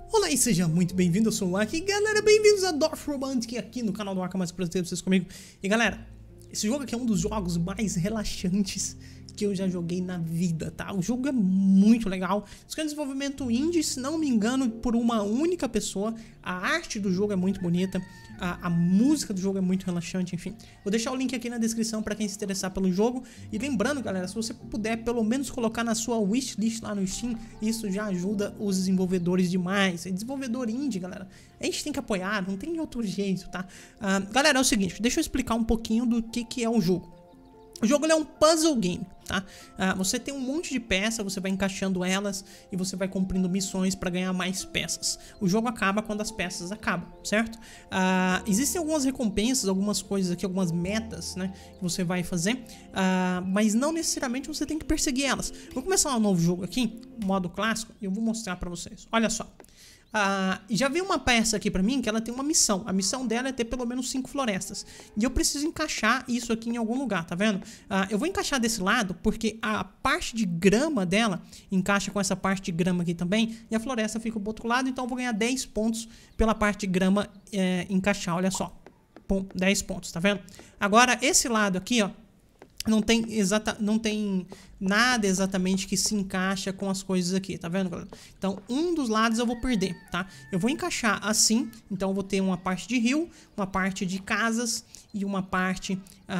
Olá e seja muito bem-vindo, eu sou o Aki. Galera, bem-vindos a Dorf Romantic aqui no canal do Aki Mais Prazer, vocês comigo. E galera, esse jogo aqui é um dos jogos mais relaxantes que eu já joguei na vida, tá? O jogo é muito legal. Isso é um desenvolvimento indie, se não me engano, por uma única pessoa. A arte do jogo é muito bonita, a música do jogo é muito relaxante, enfim. Vou deixar o link aqui na descrição para quem se interessar pelo jogo. E lembrando, galera, se você puder pelo menos colocar na sua wishlist lá no Steam, isso já ajuda os desenvolvedores demais. É desenvolvedor indie, galera. A gente tem que apoiar, não tem outro jeito, tá? Galera, é o seguinte, deixa eu explicar um pouquinho do que é o jogo. O jogo é um puzzle game, tá? Você tem um monte de peças, você vai encaixando elas e você vai cumprindo missões para ganhar mais peças. O jogo acaba quando as peças acabam, certo? Existem algumas recompensas, algumas coisas aqui, algumas metas, né, que você vai fazer, mas não necessariamente você tem que perseguir elas. Vou começar um novo jogo aqui, modo clássico, e eu vou mostrar para vocês. Olha só. Já veio uma peça aqui pra mim que ela tem uma missão. A missão dela é ter pelo menos 5 florestas. E eu preciso encaixar isso aqui em algum lugar, tá vendo? Eu vou encaixar desse lado porque a parte de grama dela encaixa com essa parte de grama aqui também. E a floresta fica do outro lado, então eu vou ganhar 10 pontos pela parte de grama encaixar, olha só. Pum, 10 pontos, tá vendo? Agora esse lado aqui, ó, não tem nada exatamente que se encaixa com as coisas aqui, tá vendo, galera? Então, um dos lados eu vou perder, tá? Eu vou encaixar assim, então eu vou ter uma parte de rio, uma parte de casas e uma parte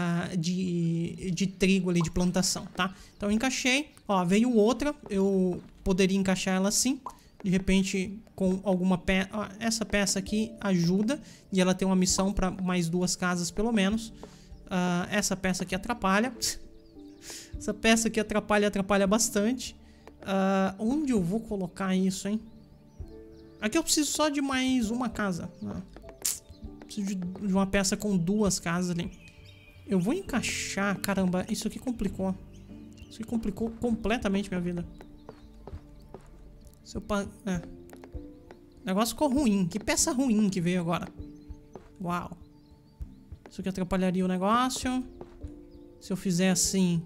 de trigo ali, de plantação, tá? Então, eu encaixei, ó, veio outra, eu poderia encaixar ela assim, de repente com alguma peça, essa peça aqui ajuda e ela tem uma missão para mais 2 casas pelo menos. Essa peça aqui atrapalha. Essa peça aqui atrapalha bastante. Onde eu vou colocar isso, hein? Aqui eu preciso só de mais uma casa. Preciso de uma peça com 2 casas ali. Eu vou encaixar. Caramba, isso aqui complicou. Isso aqui complicou completamente minha vida. Se eu O negócio ficou ruim. Que peça ruim que veio agora. Uau. Isso aqui atrapalharia o negócio. Se eu fizer assim,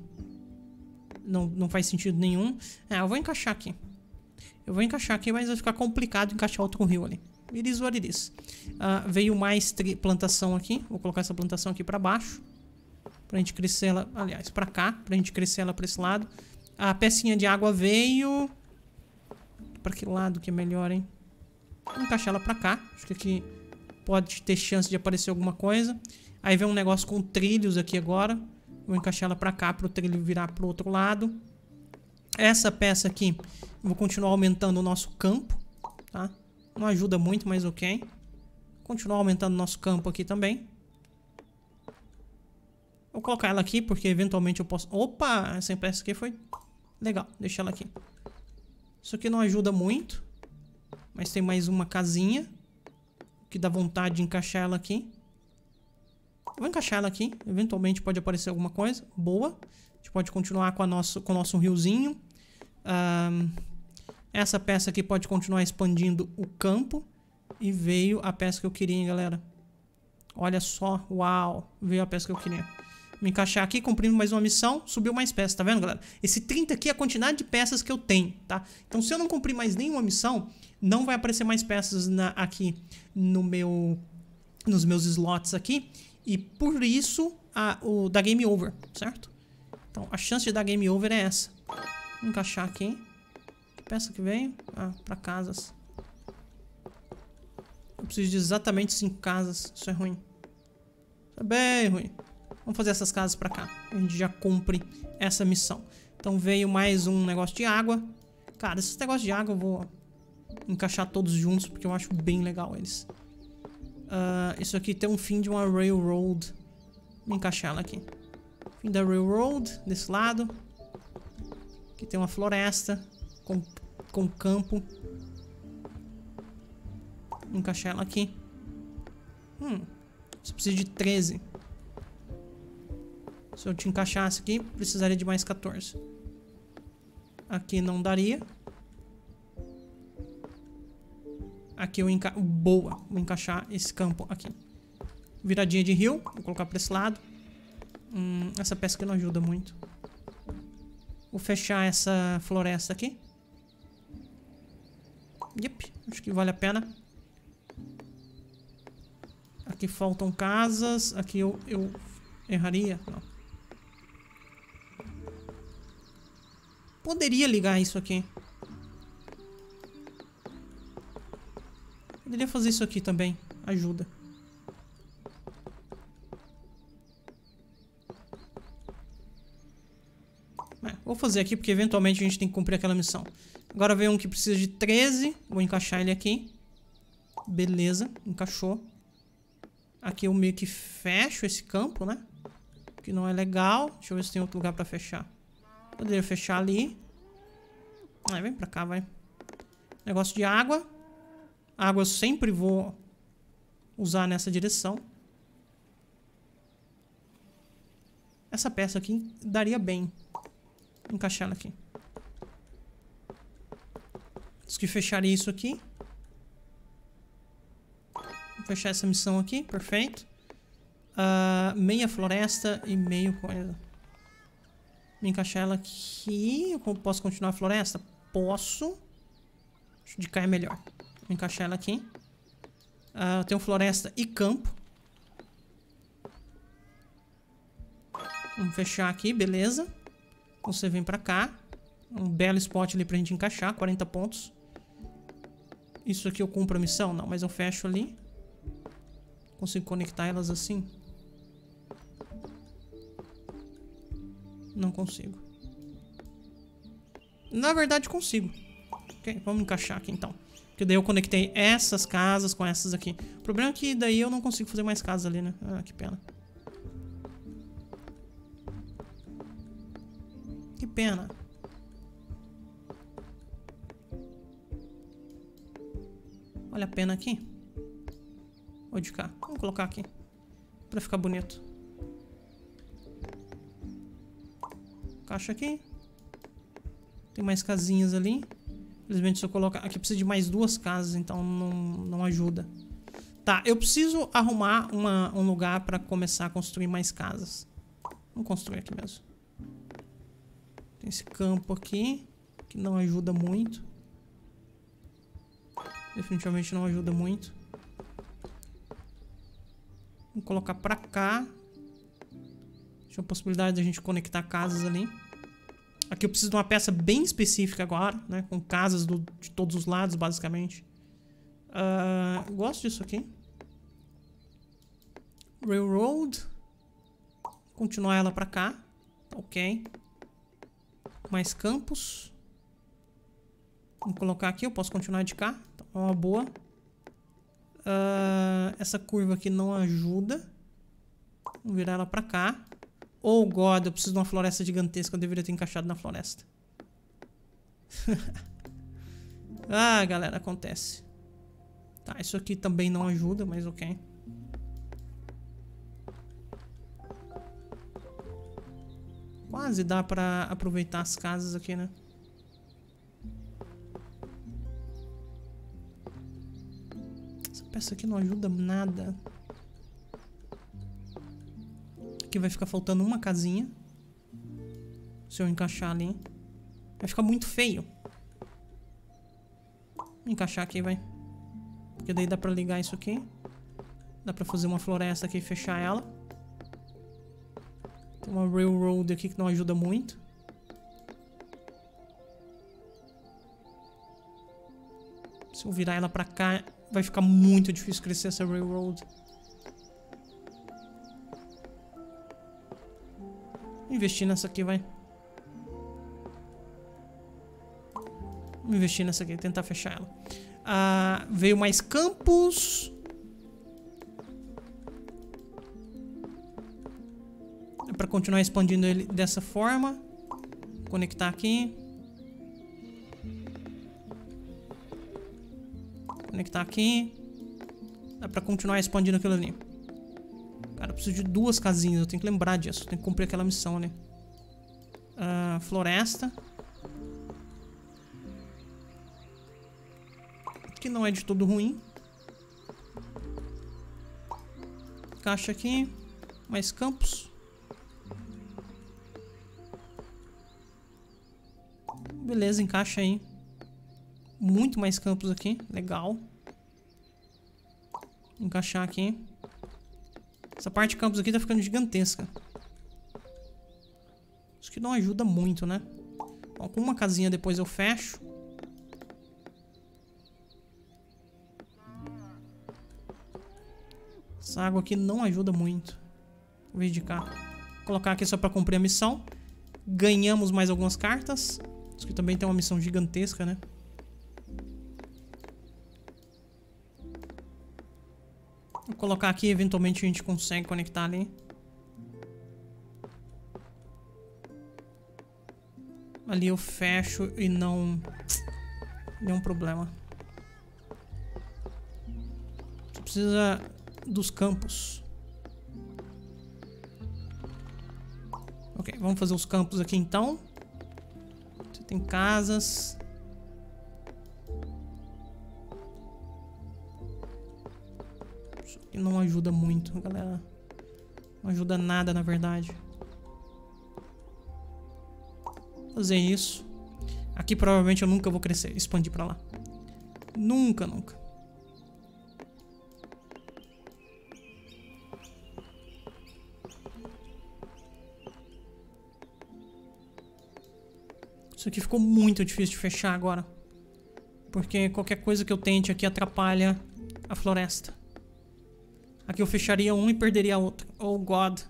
não faz sentido nenhum. Eu vou encaixar aqui. Eu vou encaixar aqui, mas vai ficar complicado encaixar outro rio ali. It is what it is. Veio mais plantação aqui. Vou colocar essa plantação aqui pra baixo. Pra gente crescer ela, aliás, pra cá. Pra gente crescer ela pra esse lado. A pecinha de água veio... Pra que lado que é melhor, hein? Vou encaixar ela pra cá. Acho que aqui pode ter chance de aparecer alguma coisa. Aí vem um negócio com trilhos aqui agora. Vou encaixar ela pra cá, pro trilho virar pro outro lado. Essa peça aqui, vou continuar aumentando o nosso campo, tá? Não ajuda muito, mas ok. Continuar aumentando o nosso campo aqui também. Vou colocar ela aqui, porque eventualmente eu posso... Opa! Essa peça aqui foi legal, deixa ela aqui. Isso aqui não ajuda muito, mas tem mais uma casinha que dá vontade de encaixar ela aqui. Vou encaixar ela aqui. Eventualmente pode aparecer alguma coisa. Boa. A gente pode continuar com o nosso riozinho. Essa peça aqui pode continuar expandindo o campo. E veio a peça que eu queria, hein, galera. Olha só. Uau. Veio a peça que eu queria. Me encaixar aqui, cumprindo mais uma missão. Subiu mais peças, tá vendo, galera? Esse 30 aqui é a quantidade de peças que eu tenho, tá? Então se eu não cumprir mais nenhuma missão, não vai aparecer mais peças aqui nos meus slots aqui. E por isso o da game over, certo? Então a chance de dar game over é essa. Vou encaixar aqui. Que peça que veio? Pra casas. Eu preciso de exatamente 5 casas. Isso é ruim. Isso é bem ruim. Vamos fazer essas casas pra cá. A gente já cumpre essa missão. Então veio mais um negócio de água. Cara, esses negócios de água eu vou encaixar todos juntos porque eu acho bem legal eles. Isso aqui tem um fim de uma railroad. Vou encaixar ela aqui. Fim da railroad, desse lado. Aqui tem uma floresta com campo. Vou encaixar ela aqui. Você precisa de 13. Se eu te encaixasse aqui, precisaria de mais 14. Aqui não daria. Aqui eu Boa, vou encaixar esse campo aqui. Viradinha de rio, vou colocar pra esse lado. Essa peça aqui não ajuda muito. Vou fechar essa floresta aqui. Yep, acho que vale a pena. Aqui faltam casas. Aqui eu erraria? Não. Poderia ligar isso aqui. Poderia fazer isso aqui também. Ajuda. Vou fazer aqui porque eventualmente a gente tem que cumprir aquela missão. Agora vem um que precisa de 13. Vou encaixar ele aqui. Beleza, encaixou. Aqui eu meio que fecho esse campo, né? Que não é legal. Deixa eu ver se tem outro lugar pra fechar. Poderia fechar ali. Vem pra cá, vai. Negócio de água. Água eu sempre vou usar nessa direção. Essa peça aqui daria bem. Vou encaixar ela aqui. Diz que fecharia isso aqui. Vou fechar essa missão aqui, perfeito. Meia floresta e meio coisa. Vou encaixar ela aqui. Eu posso continuar a floresta? Posso. Acho de cá é melhor. Vou encaixar ela aqui. Eu tenho floresta e campo. Vamos fechar aqui, beleza. Você vem pra cá. Um belo spot ali pra gente encaixar. 40 pontos. Isso aqui eu cumpro a missão? Não, mas eu fecho ali. Consigo conectar elas assim? Não consigo. Na verdade consigo. Ok, vamos encaixar aqui então. Porque daí eu conectei essas casas com essas aqui. O problema é que daí eu não consigo fazer mais casas ali, né? Que pena. Que pena. Olha a pena aqui. Ou de cá. Vamos colocar aqui. Pra ficar bonito. Caixa aqui. Tem mais casinhas ali. Infelizmente se eu colocar... Aqui precisa de mais 2 casas, então não ajuda. Tá, eu preciso arrumar um lugar pra começar a construir mais casas. Vamos construir aqui mesmo. Tem esse campo aqui, que não ajuda muito. Definitivamente não ajuda muito. Vamos colocar pra cá. Tinha a possibilidade de a gente conectar casas ali. Aqui eu preciso de uma peça bem específica agora, né? Com casas de todos os lados, basicamente. Gosto disso aqui. Railroad. Continuar ela pra cá. Ok. Mais campos. Vamos colocar aqui. Eu posso continuar de cá. Então, é uma boa. Essa curva aqui não ajuda. Vamos virar ela pra cá. Oh, God, eu preciso de uma floresta gigantesca. Eu deveria ter encaixado na floresta. Galera, acontece. Tá, isso aqui também não ajuda, mas ok. Quase dá pra aproveitar as casas aqui, né? Essa peça aqui não ajuda nada. Aqui vai ficar faltando uma casinha. Se eu encaixar ali. Vai ficar muito feio. Vou encaixar aqui, vai. Porque daí dá pra ligar isso aqui. Dá pra fazer uma floresta aqui e fechar ela. Tem uma railroad aqui que não ajuda muito. Se eu virar ela pra cá, vai ficar muito difícil crescer essa railroad. Vou investir nessa aqui, vai. Vou investir nessa aqui, tentar fechar ela. Veio mais campos. É pra continuar expandindo ele dessa forma. Conectar aqui. Conectar aqui. Dá pra continuar expandindo aquilo ali. Cara, eu preciso de 2 casinhas. Eu tenho que lembrar disso. Eu tenho que cumprir aquela missão, né? Floresta. Que não é de todo ruim. Caixa aqui. Mais campos. Beleza, encaixa aí. muito mais campos aqui. Legal. Encaixar aqui. Essa parte de campos aqui tá ficando gigantesca. Acho que não ajuda muito, né? Bom, com uma casinha depois eu fecho. Essa água aqui não ajuda muito. Vou vir de cá. Vou colocar aqui só pra cumprir a missão. Ganhamos mais algumas cartas. Isso aqui também tem uma missão gigantesca, né? Vou colocar aqui, eventualmente a gente consegue conectar ali. Ali eu fecho e não... nenhum problema. Só precisa dos campos. Ok, vamos fazer os campos aqui então. Você tem casas. Isso aqui não ajuda muito, galera. Não ajuda nada, na verdade. Fazer isso. Aqui provavelmente eu nunca vou crescer, expandir pra lá. Nunca, nunca. Isso aqui ficou muito difícil de fechar agora. Porque qualquer coisa que eu tente aqui atrapalha a floresta. Aqui eu fecharia um e perderia outro. Oh, God.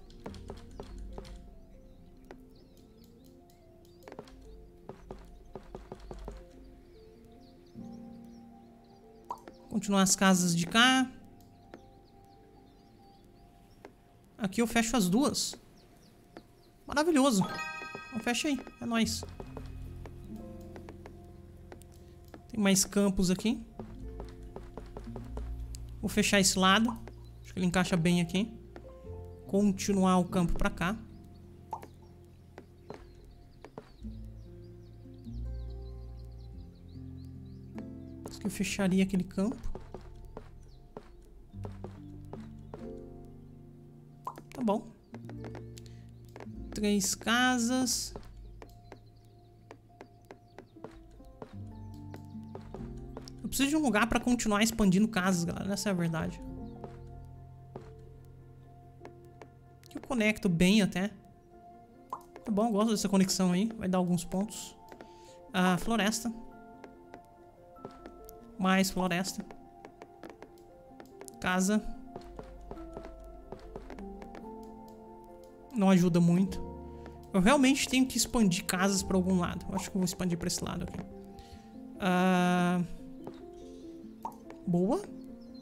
Continuar as casas de cá. Aqui eu fecho as duas. Maravilhoso. Então fecha aí, é nóis. Tem mais campos aqui. Vou fechar esse lado. Acho que ele encaixa bem aqui. Continuar o campo pra cá. Acho que eu fecharia aquele campo. Tá bom. 3 casas. Eu preciso de um lugar pra continuar expandindo casas, galera. Essa é a verdade. Eu conecto bem até. Tá bom, eu gosto dessa conexão aí. Vai dar alguns pontos. Ah, floresta. Mais floresta. Casa. Não ajuda muito. Eu realmente tenho que expandir casas pra algum lado. Eu acho que eu vou expandir pra esse lado aqui. Boa.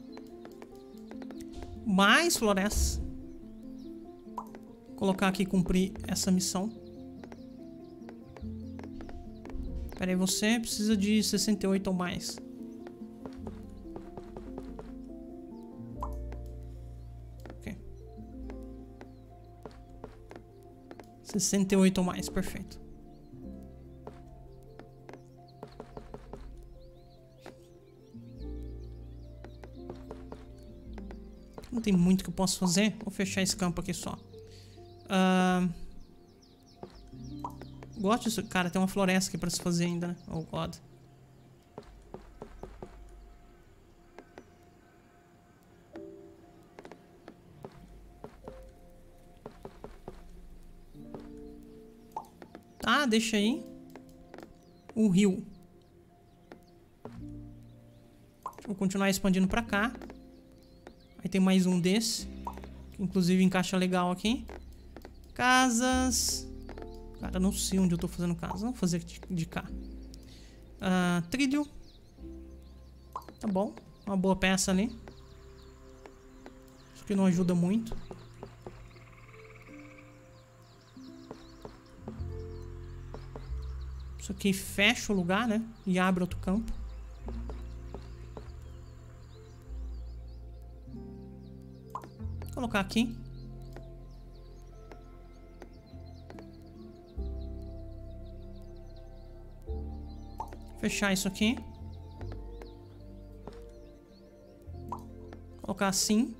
Mais florestas. Vou colocar aqui cumprir essa missão. Pera aí, você precisa de 68 ou mais. Ok. 68 ou mais, perfeito. Não tem muito que eu posso fazer. Vou fechar esse campo aqui só. Gosto disso. Cara, tem uma floresta aqui pra se fazer ainda, né? Oh, God. Tá, deixa aí. O rio. Vou continuar expandindo pra cá. Aí tem mais um desse. Que inclusive encaixa legal aqui. Casas. Cara, não sei onde eu tô fazendo casa. Vamos fazer de cá. Trilho. Tá bom. Uma boa peça ali. Isso aqui não ajuda muito. Isso aqui fecha o lugar, né? E abre outro campo. Vou colocar aqui. Fechar isso aqui. Colocar assim.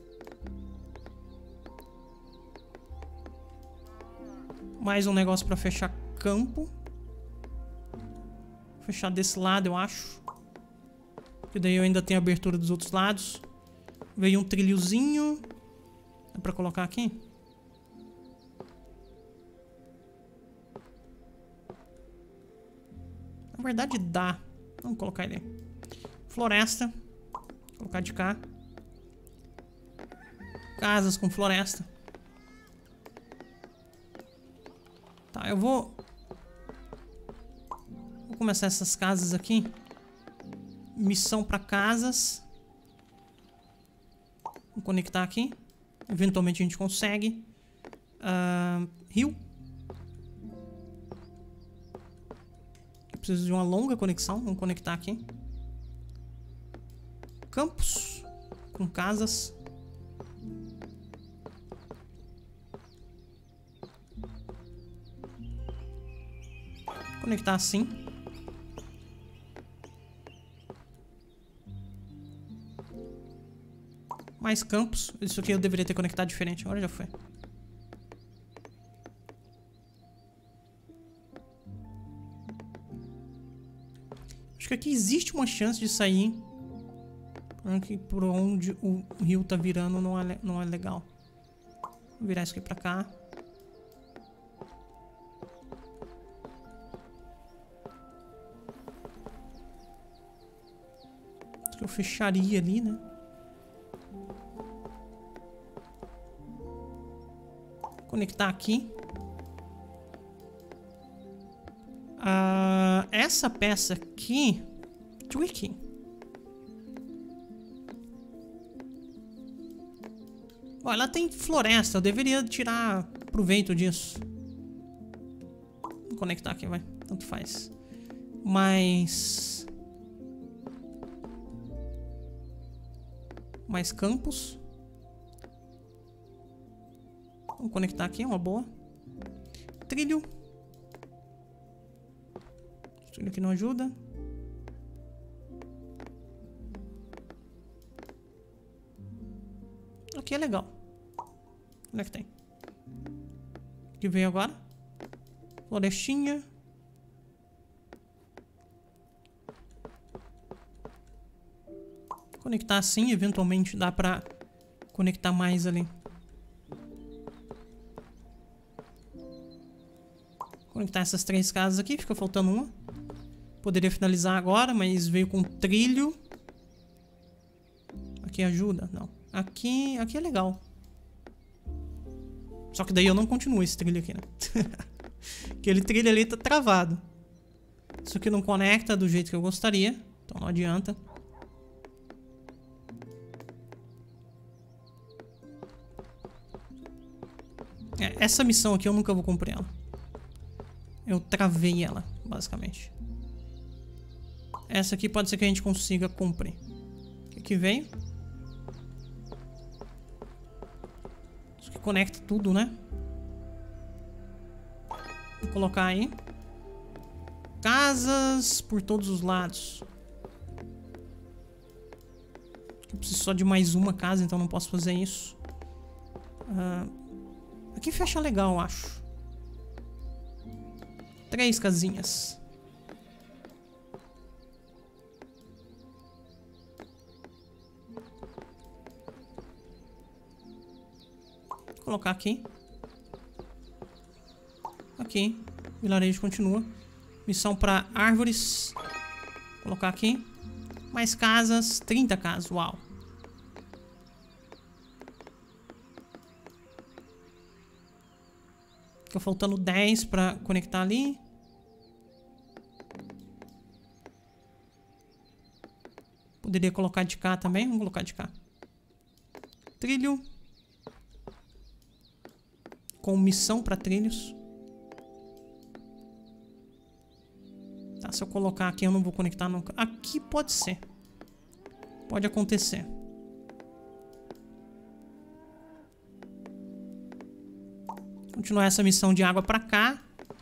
Mais um negócio para fechar campo. Fechar desse lado, eu acho. Que daí eu ainda tenho abertura dos outros lados. Veio um trilhozinho. Dá pra colocar aqui? Na verdade dá. Vamos colocar ele aí. Floresta. Vou colocar de cá. Casas com floresta. Tá, eu vou começar essas casas aqui. Missão para casas. Vou conectar aqui. Eventualmente a gente consegue. Rio. Eu preciso de uma longa conexão. Vamos conectar aqui. Campos com casas. Conectar assim. Mais campos. Isso aqui eu deveria ter conectado diferente. Agora já foi. Acho que aqui existe uma chance de sair. Aqui por onde o rio tá virando não é legal. Vou virar isso aqui pra cá. Eu fecharia ali, né? Conectar aqui. Essa peça aqui. Tricky. Ó, ela tem floresta. Eu deveria tirar proveito disso. Vou conectar aqui, vai. Tanto faz. Mais campos. Vamos conectar aqui, uma boa. Trilho. Trilho aqui não ajuda. Aqui é legal. Onde é que tem? O que veio agora? Florestinha. Conectar assim, eventualmente dá pra conectar mais ali. Conectar essas 3 casas aqui, fica faltando uma. Poderia finalizar agora, mas veio com trilho. Aqui ajuda? Não. Aqui é legal. Só que daí eu não continuo esse trilho aqui, né? Aquele trilho ali tá travado. Isso aqui não conecta do jeito que eu gostaria. Então não adianta. Essa missão aqui eu nunca vou cumprir ela. Eu travei ela, basicamente. Essa aqui pode ser que a gente consiga cumprir. O que veio? Isso aqui conecta tudo, né? Vou colocar aí. Casas por todos os lados. Eu preciso só de mais uma casa, então não posso fazer isso. Aqui fecha legal, eu acho. 3 casinhas. Vou colocar aqui. Aqui. Vilarejo continua. Missão para árvores. Vou colocar aqui. Mais casas. 30 casas. Uau. Fica faltando 10 para conectar ali. Poderia colocar de cá também. Vamos colocar de cá. Trilho. Com missão para trilhos. Tá, se eu colocar aqui eu não vou conectar nunca. Aqui pode ser. Pode acontecer. Continuar essa missão de água pra cá.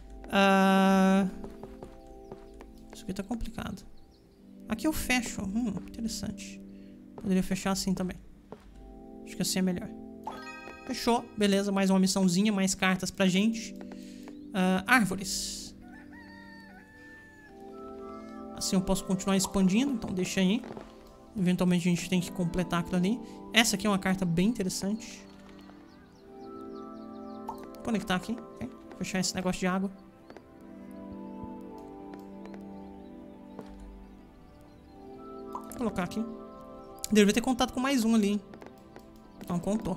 Isso aqui tá complicado. Aqui eu fecho. Interessante. Poderia fechar assim também. Acho que assim é melhor. Fechou. Beleza, mais uma missãozinha. Mais cartas pra gente. Árvores. Assim eu posso continuar expandindo. Então deixa aí. Eventualmente a gente tem que completar aquilo ali. Essa aqui é uma carta bem interessante. Vou conectar aqui, okay? Fechar esse negócio de água. Vou colocar aqui. Deveria ter contado com mais um ali, hein? Não contou.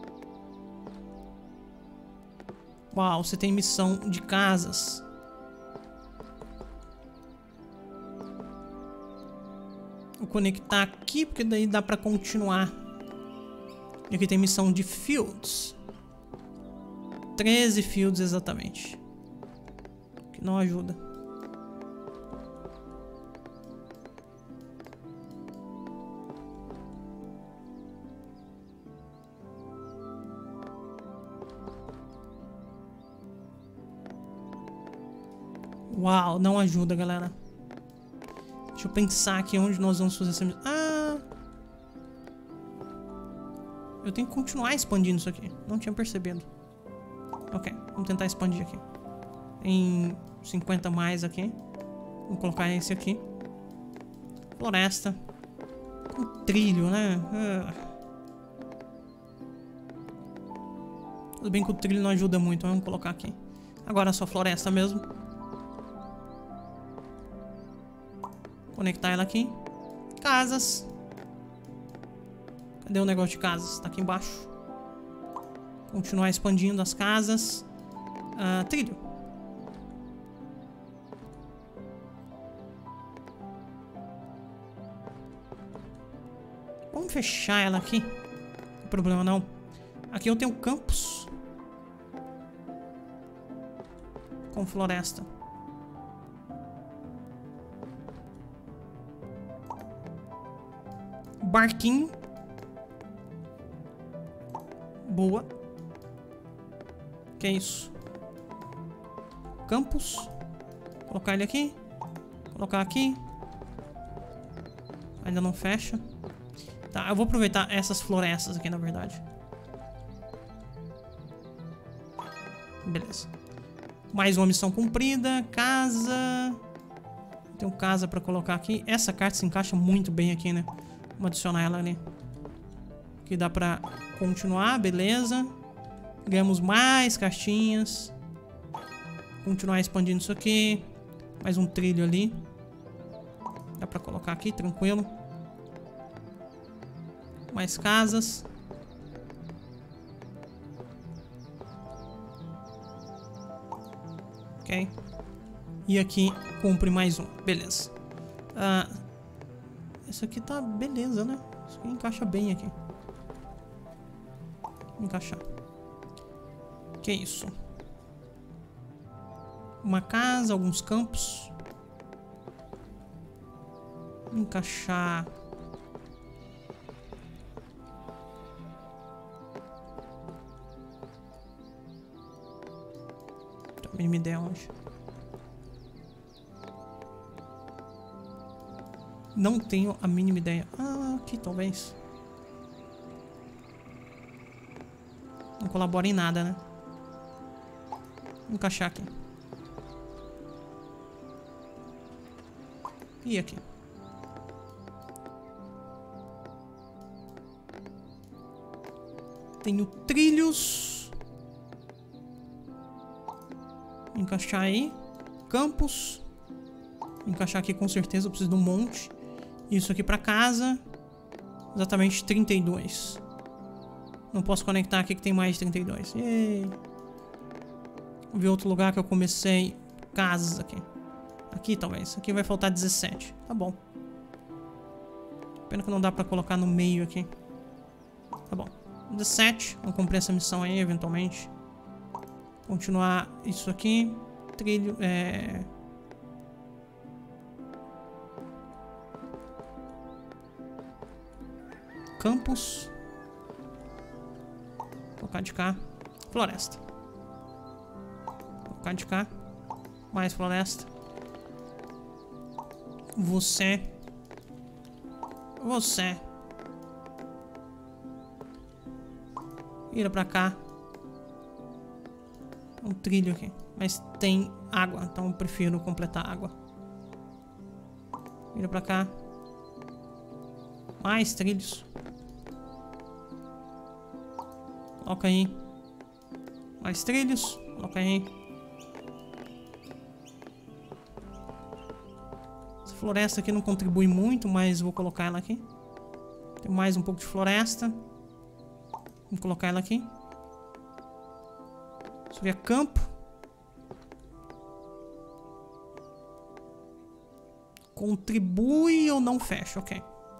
Uau, você tem missão de casas. Vou conectar aqui, porque daí dá pra continuar. E aqui tem missão de fields. 13 fields exatamente. Que não ajuda. Uau, não ajuda, galera. Deixa eu pensar aqui onde nós vamos fazer essa missão. Ah! Eu tenho que continuar expandindo isso aqui. Não tinha percebido. Ok, vamos tentar expandir aqui. Tem 50 mais aqui. Vamos colocar esse aqui. Floresta. Com trilho, né? Tudo bem que o trilho não ajuda muito, mas vamos colocar aqui. Agora é só floresta mesmo. Conectar ela aqui. Casas. Cadê o negócio de casas? Tá aqui embaixo. Continuar expandindo as casas. Trilho. Vamos fechar ela aqui. Não tem problema não. Aqui eu tenho campus. Com floresta. Barquinho. Boa. Que é isso? Campus. Colocar ele aqui. Colocar aqui. Ainda não fecha. Tá, eu vou aproveitar essas florestas aqui, na verdade. Beleza. Mais uma missão cumprida. Casa. Tem um casa pra colocar aqui. Essa carta se encaixa muito bem aqui, né? Vamos adicionar ela ali. Aqui dá pra continuar, beleza. Ganhamos mais cartinhas. Continuar expandindo isso aqui. Mais um trilho ali. Dá pra colocar aqui, tranquilo. Mais casas. Ok. E aqui cumpre mais um. Beleza. Isso aqui tá beleza, né? Isso aqui encaixa bem aqui. Vou encaixar. Que isso? Uma casa, alguns campos. Vou encaixar. Também me deu onde. Não tenho a mínima ideia. Aqui talvez. Não colabora em nada, né? Vou encaixar aqui. E aqui. Tenho trilhos. Vou encaixar aí. Campos. Vou encaixar aqui com certeza. Eu preciso de um monte. Isso aqui pra casa. Exatamente 32. Não posso conectar aqui que tem mais de 32. Yay. Vou ver outro lugar que eu comecei. Casas aqui. Aqui talvez. Aqui vai faltar 17. Tá bom. Pena que não dá pra colocar no meio aqui. Tá bom. 17. Vamos cumprir essa missão aí eventualmente. Continuar isso aqui. Trilho. Campos. Colocar de cá. Floresta. Colocar de cá. Mais floresta. Você. Vira pra cá. Um trilho aqui. Mas tem água, então eu prefiro completar a água. Vira pra cá. Mais trilhos. Coloca aí. Mais trilhos. Coloca aí. Essa floresta aqui não contribui muito, mas vou colocar ela aqui. Tem mais um pouco de floresta. Vou colocar ela aqui. Subir a campo. Contribui ou não fecha, ok.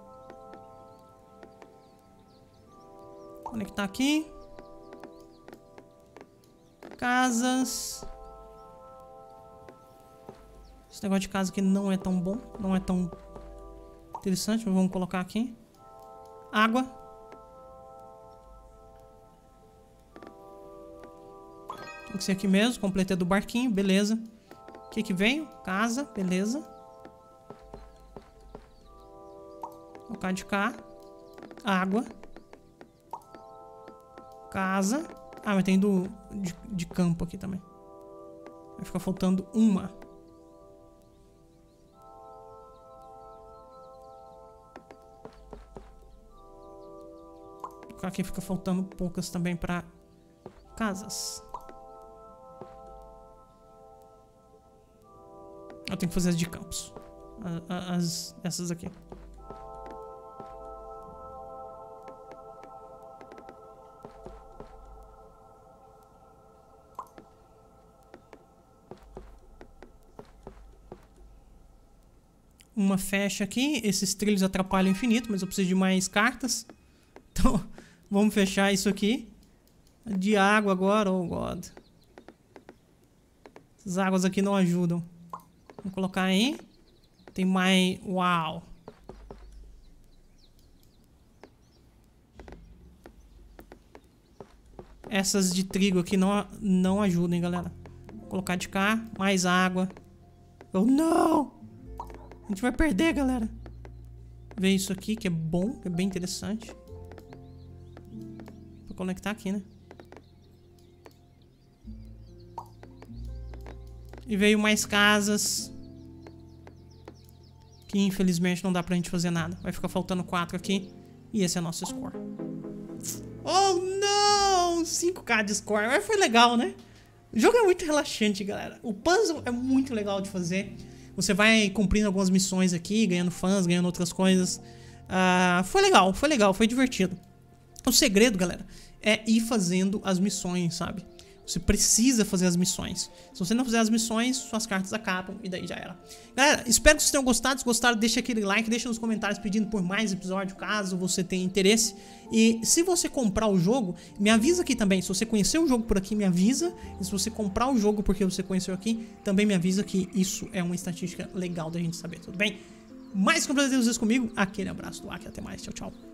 Conectar aqui. Casas. Esse negócio de casa aqui não é tão bom. Não é tão interessante, mas vamos colocar aqui. Água. Tem que ser aqui mesmo. Completei do barquinho, beleza. O que que veio? Casa, beleza. Colocar de cá. Água. Casa. Ah, mas tem de campo aqui também. Vai ficar faltando uma. Aqui fica faltando poucas também para casas. Eu tenho que fazer as de campos. Essas aqui. Uma fecha aqui. Esses trilhos atrapalham o infinito, mas eu preciso de mais cartas. Então, vamos fechar isso aqui. De água agora, oh God. Essas águas aqui não ajudam. Vamos colocar aí. Tem mais... Uau! Essas de trigo aqui não ajudam, hein, galera. Vou colocar de cá. Mais água. Oh, não! A gente vai perder, galera. Ver isso aqui, que é bom. Que é bem interessante. Vou conectar aqui, né? E veio mais casas. Que infelizmente não dá pra gente fazer nada. Vai ficar faltando 4 aqui. E esse é nosso score. Oh, não! 5k de score. Mas foi legal, né? O jogo é muito relaxante, galera. O puzzle é muito legal de fazer. Você vai cumprindo algumas missões aqui, ganhando fãs, ganhando outras coisas. Foi legal, foi divertido. O segredo, galera, é ir fazendo as missões, sabe? Você precisa fazer as missões. Se você não fizer as missões, suas cartas acabam e daí já era. Galera, espero que vocês tenham gostado. Se gostaram, deixa aquele like, deixa nos comentários pedindo por mais episódio, caso você tenha interesse. E se você comprar o jogo, me avisa aqui também. Se você conheceu o jogo por aqui, me avisa. E se você comprar o jogo porque você conheceu aqui, também me avisa, que isso é uma estatística legal da gente saber, tudo bem? Mais que um prazer ter vocês comigo. Aquele abraço do Aki, até mais, tchau, tchau.